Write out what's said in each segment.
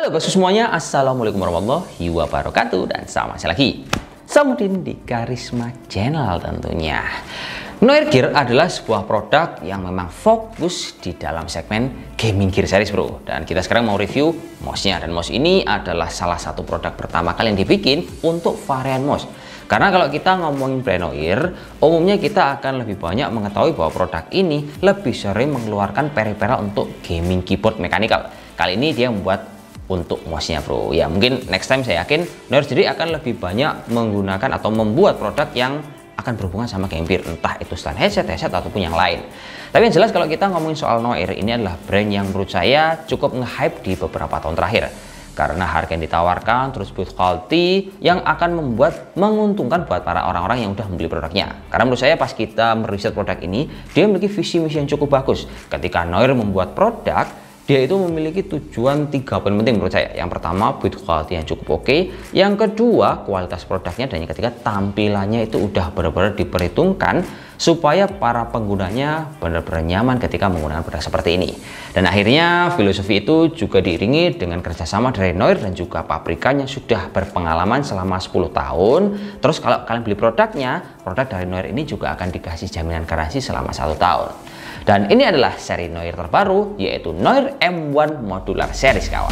Halo bosku semuanya, assalamualaikum warahmatullahi wabarakatuh. Dan sama saya lagi, Samudin di Karisma Channel tentunya. Noir Gear adalah sebuah produk yang memang fokus di dalam segmen gaming gear series bro. Dan kita sekarang mau review mouse-nya. Dan mouse ini adalah salah satu produk pertama kali yang dibikin untuk varian mouse. Karena kalau kita ngomongin brand Noir, umumnya kita akan lebih banyak mengetahui bahwa produk ini lebih sering mengeluarkan peripheral untuk gaming keyboard mechanical. Kali ini dia membuat untuk mouse-nya bro. Ya mungkin next time saya yakin Noir sendiri akan lebih banyak menggunakan atau membuat produk yang akan berhubungan sama game gear, entah itu stand headset ataupun yang lain. Tapi yang jelas kalau kita ngomongin soal Noir, ini adalah brand yang menurut saya cukup nge-hype di beberapa tahun terakhir. Karena harga yang ditawarkan, terus build quality yang akan membuat menguntungkan buat para orang-orang yang udah membeli produknya. Karena menurut saya pas kita meriset produk ini, dia memiliki visi misi yang cukup bagus. Ketika Noir membuat produk, dia itu memiliki tujuan 3 poin penting menurut saya. Yang pertama, build quality yang cukup oke. Yang kedua, kualitas produknya. Dan yang ketiga, tampilannya itu udah benar-benar diperhitungkan supaya para penggunanya benar-benar nyaman ketika menggunakan produk seperti ini. Dan akhirnya filosofi itu juga diiringi dengan kerjasama dari Noir dan juga pabrikannya sudah berpengalaman selama 10 tahun. Terus kalau kalian beli produknya, produk dari Noir ini juga akan dikasih jaminan garansi selama 1 tahun. Dan ini adalah seri Noir terbaru, yaitu Noir M1 Modular Series kawan.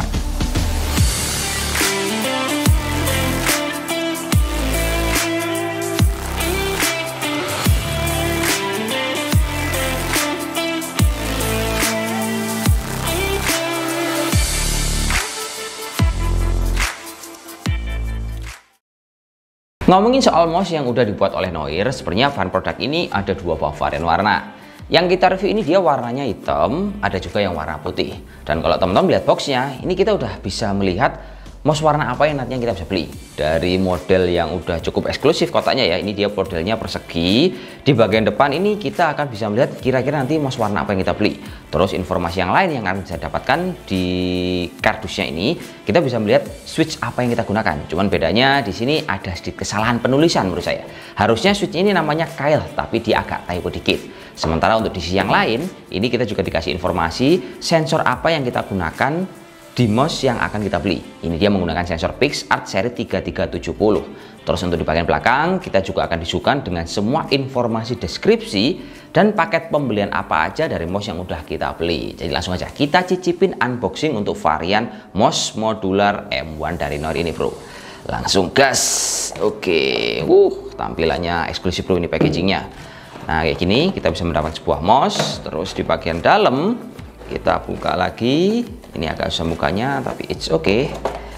Ngomongin soal mouse yang udah dibuat oleh Noir, sebenarnya bahan produk ini ada 2 buah varian warna. Yang kita review ini dia warnanya hitam, ada juga yang warna putih. Dan kalau teman-teman lihat boxnya, ini kita udah bisa melihat mouse warna apa yang nantinya kita bisa beli. Dari model yang udah cukup eksklusif kotaknya ya, ini dia modelnya persegi. Di bagian depan ini kita akan bisa melihat kira-kira nanti mouse warna apa yang kita beli. Terus informasi yang lain yang akan bisa dapatkan di kardusnya ini, kita bisa melihat switch apa yang kita gunakan. Cuman bedanya di sini ada sedikit kesalahan penulisan menurut saya. Harusnya switch ini namanya Kyle, tapi dia agak typo dikit. Sementara untuk di sisi yang lain, ini kita juga dikasih informasi sensor apa yang kita gunakan di mouse yang akan kita beli. Ini dia menggunakan sensor PixArt seri 3370. Terus untuk di bagian belakang, kita juga akan disuguhkan dengan semua informasi deskripsi dan paket pembelian apa aja dari mouse yang udah kita beli. Jadi langsung aja kita cicipin unboxing untuk varian mouse modular M1 dari Noir ini bro. Langsung gas. Oke, tampilannya eksklusif bro ini packagingnya. Nah kayak gini kita bisa mendapat sebuah mouse. Terus di bagian dalam kita buka lagi. Ini agak susah bukanya tapi it's okay.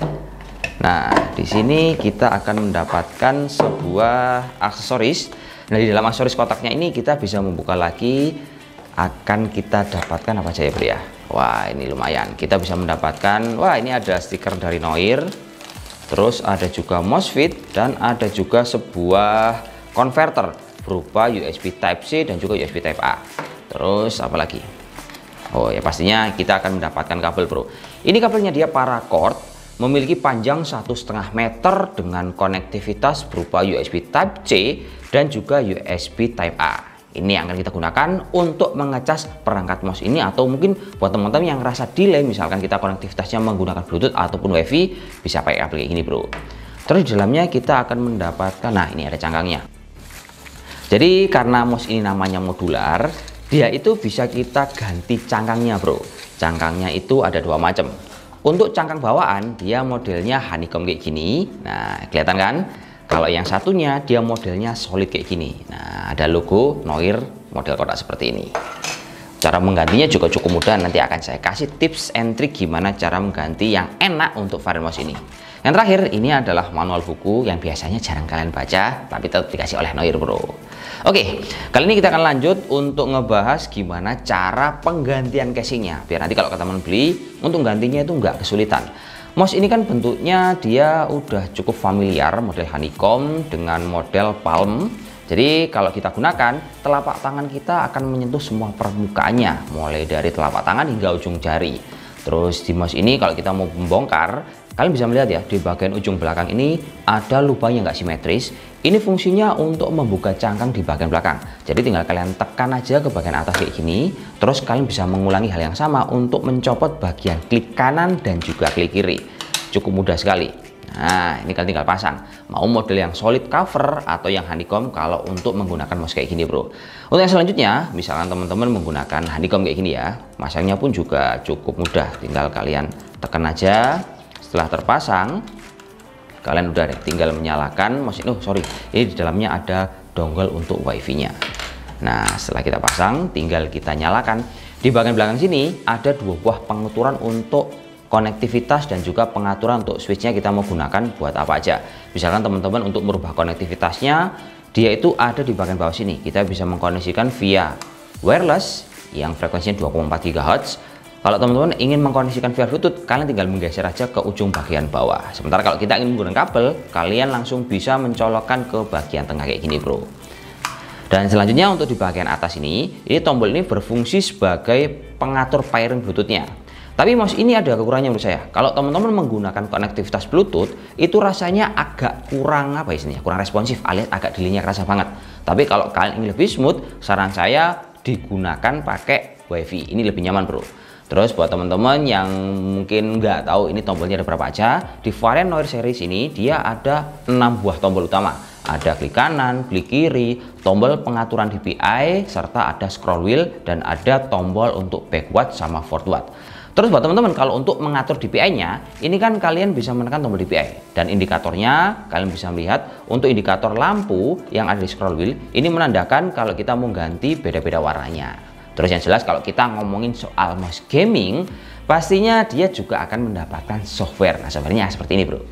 Nah di sini kita akan mendapatkan sebuah aksesoris. Nah di dalam aksesoris kotaknya ini kita bisa membuka lagi. Akan kita dapatkan apa aja ya bro ya. Wah ini lumayan. Kita bisa mendapatkan, wah ini ada stiker dari Noir. Terus ada juga mouse fit dan ada juga sebuah converter berupa USB Type-C dan juga USB Type-A. Terus apa lagi? Oh ya pastinya kita akan mendapatkan kabel bro. Ini kabelnya dia paracord, memiliki panjang 1,5 meter dengan konektivitas berupa USB Type-C dan juga USB Type-A. Ini yang akan kita gunakan untuk mengecas perangkat mouse ini, atau mungkin buat teman-teman yang rasa delay, misalkan kita konektivitasnya menggunakan Bluetooth ataupun WiFi, bisa pakai kabel kayak gini bro. Terus di dalamnya kita akan mendapatkan, nah ini ada cangkangnya. Jadi karena mouse ini namanya modular, dia itu bisa kita ganti cangkangnya bro. Cangkangnya itu ada 2 macam. Untuk cangkang bawaan dia modelnya honeycomb kayak gini. Nah kelihatan kan? Kalau yang satunya dia modelnya solid kayak gini. Nah ada logo Noir model kotak seperti ini. Cara menggantinya juga cukup mudah. Nanti akan saya kasih tips and trick gimana cara mengganti yang enak untuk varian mouse ini. Yang terakhir ini adalah manual buku yang biasanya jarang kalian baca tapi tetap dikasih oleh Noir bro. Oke, kali ini kita akan lanjut untuk ngebahas gimana cara penggantian casingnya. Biar nanti kalau teman beli, untuk gantinya itu nggak kesulitan. Mouse ini kan bentuknya dia udah cukup familiar, model honeycomb dengan model palm. Jadi kalau kita gunakan, telapak tangan kita akan menyentuh semua permukaannya, mulai dari telapak tangan hingga ujung jari. Terus di mouse ini kalau kita mau membongkar, kalian bisa melihat ya, di bagian ujung belakang ini ada lubang yang nggak simetris. Ini fungsinya untuk membuka cangkang di bagian belakang. Jadi tinggal kalian tekan aja ke bagian atas kayak gini, terus kalian bisa mengulangi hal yang sama untuk mencopot bagian klip kanan dan juga klip kiri. Cukup mudah sekali. Nah, ini kalian tinggal pasang. Mau model yang solid cover atau yang honeycomb kalau untuk menggunakan mouse kayak gini, bro. Untuk yang selanjutnya, misalkan teman-teman menggunakan honeycomb kayak gini ya, masangnya pun juga cukup mudah. Tinggal kalian tekan aja. Setelah terpasang, kalian udah tinggal menyalakan mouse ini. Ini di dalamnya ada dongle untuk wifi-nya. Nah, setelah kita pasang, tinggal kita nyalakan. Di bagian belakang sini ada 2 buah pengaturan untuk konektivitas dan juga pengaturan untuk switchnya kita mau gunakan buat apa aja. Misalkan teman-teman untuk merubah konektivitasnya, dia itu ada di bagian bawah sini. Kita bisa mengkoneksikan via wireless yang frekuensinya 2,4 GHz. Kalau teman-teman ingin mengkoneksikan via Bluetooth, kalian tinggal menggeser aja ke ujung bagian bawah. Sementara kalau kita ingin menggunakan kabel, kalian langsung bisa mencolokkan ke bagian tengah kayak gini, bro. Dan selanjutnya untuk di bagian atas ini tombol ini berfungsi sebagai pengatur pairing Bluetooth-nya. Tapi mouse ini ada kekurangannya menurut saya. Kalau teman-teman menggunakan konektivitas Bluetooth, itu rasanya agak kurang kurang responsif, alias agak delay-nya kerasa banget. Tapi kalau kalian ingin lebih smooth, saran saya digunakan pakai WiFi. Ini lebih nyaman, bro. Terus buat teman-teman yang mungkin nggak tahu ini tombolnya ada berapa aja, di varian Noir series ini dia ada 6 buah tombol utama. Ada klik kanan, klik kiri, tombol pengaturan DPI, serta ada scroll wheel, dan ada tombol untuk backward sama forward. Terus buat teman-teman, kalau untuk mengatur DPI-nya, ini kan kalian bisa menekan tombol DPI. Dan indikatornya, kalian bisa melihat untuk indikator lampu yang ada di scroll wheel, ini menandakan kalau kita mau ganti beda-beda warnanya. Terus yang jelas kalau kita ngomongin soal mouse gaming, pastinya dia juga akan mendapatkan software. Nah, softwarenya seperti ini, bro.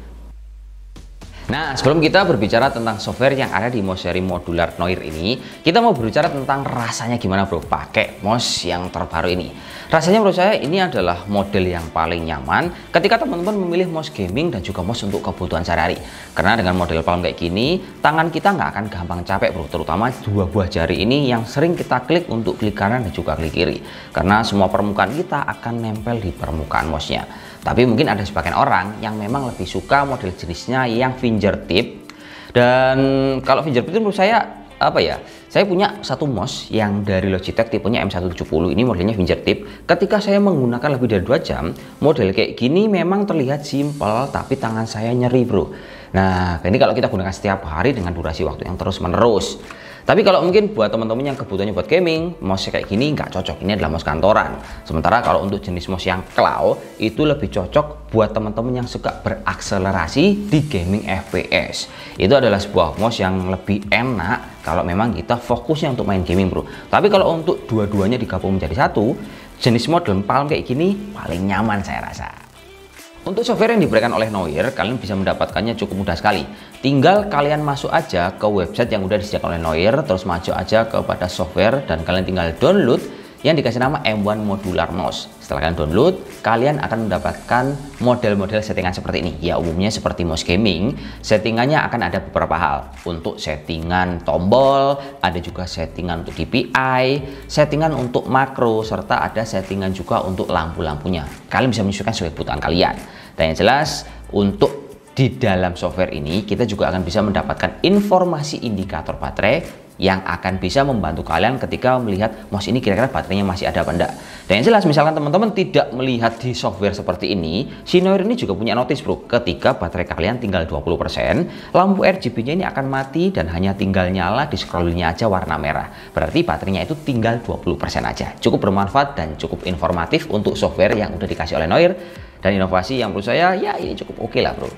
Nah, sebelum kita berbicara tentang software yang ada di mouse seri modular Noir ini, kita mau berbicara tentang rasanya gimana, bro, pakai mouse yang terbaru ini. Rasanya menurut saya ini adalah model yang paling nyaman ketika teman-teman memilih mouse gaming dan juga mouse untuk kebutuhan sehari-hari. Karena dengan model palm kayak gini, tangan kita nggak akan gampang capek, bro, terutama 2 buah jari ini yang sering kita klik untuk klik kanan dan juga klik kiri. Karena semua permukaan kita akan nempel di permukaan mouse-nya. Tapi mungkin ada sebagian orang yang memang lebih suka model jenisnya yang fingertip. Dan kalau fingertip itu menurut saya saya punya satu mouse yang dari Logitech tipenya M170. Ini modelnya fingertip. Ketika saya menggunakan lebih dari 2 jam, model kayak gini memang terlihat simpel, tapi tangan saya nyeri, bro. Nah, ini kalau kita gunakan setiap hari dengan durasi waktu yang terus menerus. Tapi kalau mungkin buat teman-teman yang kebutuhannya buat gaming, mouse kayak gini nggak cocok. Ini adalah mouse kantoran. Sementara kalau untuk jenis mouse yang claw, itu lebih cocok buat teman-teman yang suka berakselerasi di gaming FPS. Itu adalah sebuah mouse yang lebih enak kalau memang kita fokusnya untuk main gaming, bro. Tapi kalau untuk dua-duanya digabung menjadi satu, jenis model palm kayak gini paling nyaman saya rasa. Untuk software yang diberikan oleh Noir, kalian bisa mendapatkannya cukup mudah sekali. Tinggal kalian masuk aja ke website yang udah disediakan oleh Noir, terus maju aja kepada software, dan kalian tinggal download yang dikasih nama M1 Modular Mouse. Setelah kalian download, kalian akan mendapatkan model-model settingan seperti ini. Ya, umumnya seperti mouse gaming, settingannya akan ada beberapa hal. Untuk settingan tombol, ada juga settingan untuk DPI, settingan untuk makro, serta ada settingan juga untuk lampu-lampunya. Kalian bisa menyesuaikan sesuai kebutuhan kalian. Dan yang jelas, untuk di dalam software ini, kita juga akan bisa mendapatkan informasi indikator baterai yang akan bisa membantu kalian ketika melihat mouse ini kira-kira baterainya masih ada apa enggak. Dan yang jelas, misalkan teman-teman tidak melihat di software seperti ini, si Noir ini juga punya notice, bro. Ketika baterai kalian tinggal 20%, lampu RGB-nya ini akan mati dan hanya tinggal nyala di scrollnya aja warna merah. Berarti baterainya itu tinggal 20% aja. Cukup bermanfaat dan cukup informatif untuk software yang udah dikasih oleh Noir, dan inovasi yang menurut saya ya ini cukup oke lah, bro.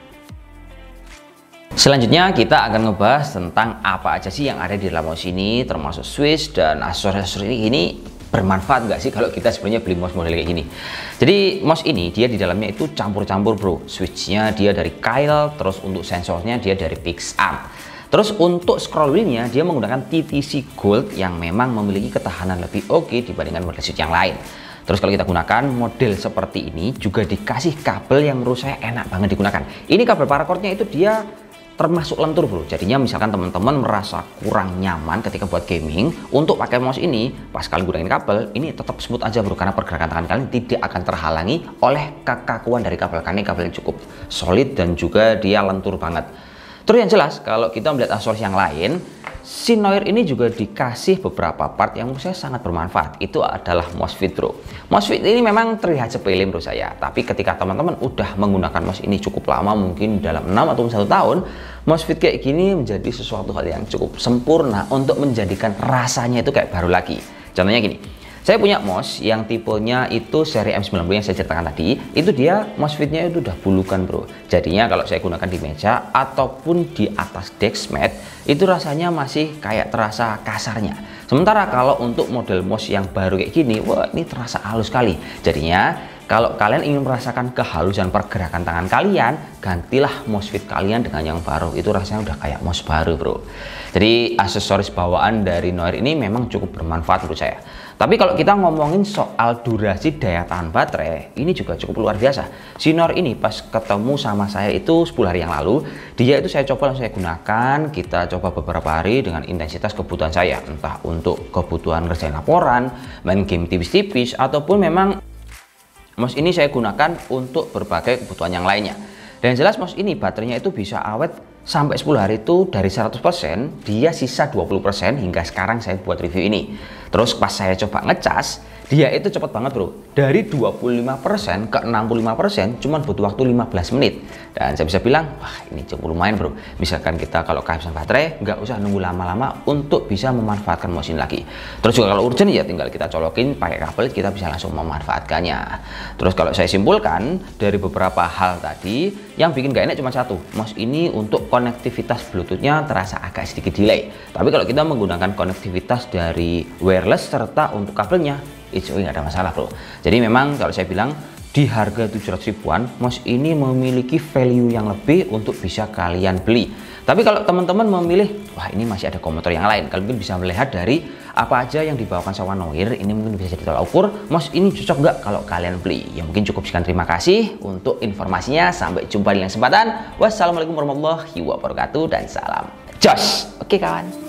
Selanjutnya kita akan ngebahas tentang apa aja sih yang ada di dalam mouse ini, termasuk switch dan aksesoris ini bermanfaat nggak sih kalau kita sebenarnya beli mouse model kayak gini. Jadi mouse ini dia di dalamnya itu campur-campur, bro. Switchnya dia dari Kyle, terus untuk sensornya dia dari PixArt. Terus untuk scroll wheelnya dia menggunakan TTC Gold yang memang memiliki ketahanan lebih oke dibandingkan model switch yang lain. Terus kalau kita gunakan model seperti ini juga dikasih kabel yang menurut saya enak banget digunakan. Ini kabel paracord-nya itu dia termasuk lentur, bro. Jadinya misalkan teman-teman merasa kurang nyaman ketika buat gaming, untuk pakai mouse ini pas kalian gunain kabel ini tetap smooth aja, bro, karena pergerakan tangan kalian tidak akan terhalangi oleh kekakuan dari kabel, karena kabel yang cukup solid dan juga dia lentur banget. Terus yang jelas kalau kita melihat aksesoris yang lain, si Noir ini juga dikasih beberapa part yang menurut saya sangat bermanfaat. Itu adalah MOSFET bro. MOSFET ini memang terlihat sepele menurut saya, tapi ketika teman-teman udah menggunakan MOS ini cukup lama, mungkin dalam 6 atau 1 tahun, MOSFET kayak gini menjadi sesuatu hal yang cukup sempurna untuk menjadikan rasanya itu kayak baru lagi. Contohnya gini, saya punya MOS yang tipenya itu seri M90 yang saya ceritakan tadi. Itu dia MOSFET-nya itu udah bulukan bro. Jadinya kalau saya gunakan di meja ataupun di atas dexmat, itu rasanya masih kayak terasa kasarnya. Sementara kalau untuk model MOS yang baru kayak gini, wah ini terasa halus sekali. Jadinya kalau kalian ingin merasakan kehalusan pergerakan tangan kalian, gantilah MOSFET kalian dengan yang baru. Itu rasanya udah kayak MOS baru bro. Jadi aksesoris bawaan dari Noir ini memang cukup bermanfaat menurut saya. Tapi kalau kita ngomongin soal durasi daya tahan baterai, ini juga cukup luar biasa. Si Noir ini pas ketemu sama saya itu 10 hari yang lalu, dia itu saya coba langsung saya gunakan, kita coba beberapa hari dengan intensitas kebutuhan saya. Entah untuk kebutuhan ngerjain laporan, main game tipis-tipis, ataupun memang MOS ini saya gunakan untuk berbagai kebutuhan yang lainnya. Dan jelas MOS ini baterainya itu bisa awet sampai 10 hari itu dari 100%, dia sisa 20% hingga sekarang saya buat review ini. Terus pas saya coba ngecas, dia itu cepat banget bro. Dari 25% ke 65% cuman butuh waktu 15 menit. Dan saya bisa bilang, wah ini cukup lumayan bro. Misalkan kita kalau kehabisan baterai, nggak usah nunggu lama-lama untuk bisa memanfaatkan MOS ini lagi. Terus juga kalau urgent ya tinggal kita colokin pakai kabel, kita bisa langsung memanfaatkannya. Terus kalau saya simpulkan dari beberapa hal tadi, yang bikin gak enak cuma satu, MOS ini untuk konektivitas Bluetooth-nya terasa agak sedikit delay. Tapi kalau kita menggunakan konektivitas dari wireless serta untuk kabelnya, itu nggak ada masalah bro. Jadi memang kalau saya bilang di harga 700 ribuan, MOS ini memiliki value yang lebih untuk bisa kalian beli. Tapi kalau teman-teman memilih, wah ini masih ada komuter yang lain, kalian mungkin bisa melihat dari apa aja yang dibawakan sama Noir. Ini mungkin bisa jadi tolak ukur MOS ini cocok nggak kalau kalian beli. Ya mungkin cukup sekian, terima kasih untuk informasinya. Sampai jumpa di lain kesempatan. Wassalamualaikum warahmatullahi wabarakatuh dan salam jos. Oke kawan.